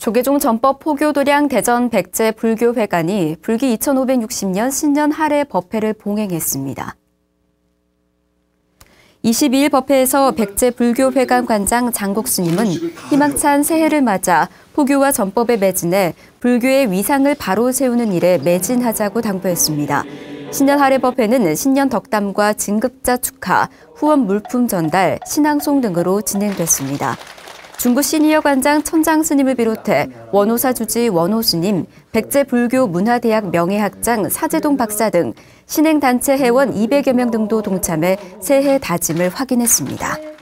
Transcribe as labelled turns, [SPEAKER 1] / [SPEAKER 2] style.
[SPEAKER 1] 조계종 전법 포교도량 대전 백제 불교회관이 불기 2560년 신년 할애 법회를 봉행했습니다. 22일 법회에서 백제 불교회관 관장 장국스님은 희망찬 새해를 맞아 포교와 전법에 매진해 불교의 위상을 바로 세우는 일에 매진하자고 당부했습니다. 신년 할애 법회는 신년 덕담과 진급자 축하, 후원 물품 전달, 신앙송 등으로 진행됐습니다. 중구 시니어 관장 천장 스님을 비롯해 원호사 주지 원호 스님, 백제 불교 문화대학 명예학장 사제동 박사 등 신행단체 회원 200여 명 등도 동참해 새해 다짐을 확인했습니다.